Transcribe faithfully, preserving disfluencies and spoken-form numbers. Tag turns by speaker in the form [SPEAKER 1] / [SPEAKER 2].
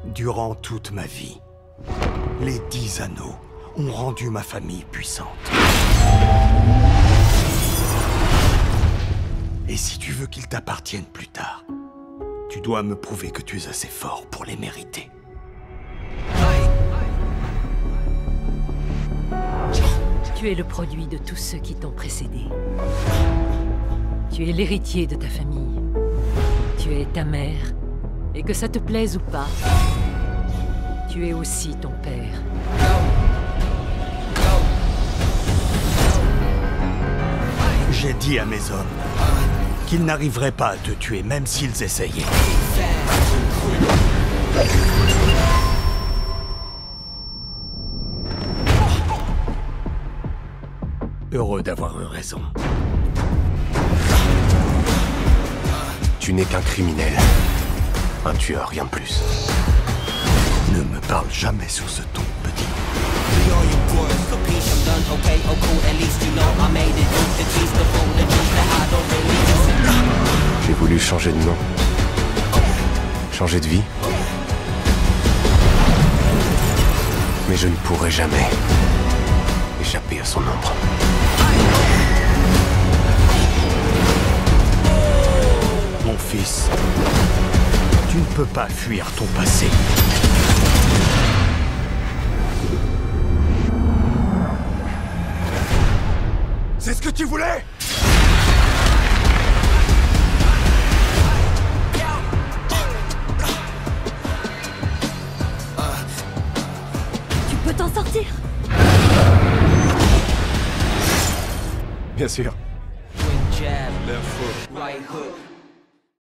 [SPEAKER 1] Durant toute ma vie, les dix anneaux ont rendu ma famille puissante. Et si tu veux qu'ils t'appartiennent plus tard, tu dois me prouver que tu es assez fort pour les mériter.
[SPEAKER 2] Tu es le produit de tous ceux qui t'ont précédé. Tu es l'héritier de ta famille. Tu es ta mère. Et que ça te plaise ou pas, tu es aussi ton père.
[SPEAKER 1] J'ai dit à mes hommes qu'ils n'arriveraient pas à te tuer, même s'ils essayaient. Heureux d'avoir eu raison.
[SPEAKER 3] Tu n'es qu'un criminel. Un tueur, rien de plus.
[SPEAKER 1] Ne me parle jamais sous ce ton, petit.
[SPEAKER 3] J'ai voulu changer de nom. Changer de vie. Mais je ne pourrai jamais échapper à son ombre.
[SPEAKER 1] Mon fils, tu ne peux pas fuir ton passé. C'est ce que tu voulais?
[SPEAKER 2] Tu peux t'en sortir?
[SPEAKER 3] Bien sûr.
[SPEAKER 4] Left foot, right hook.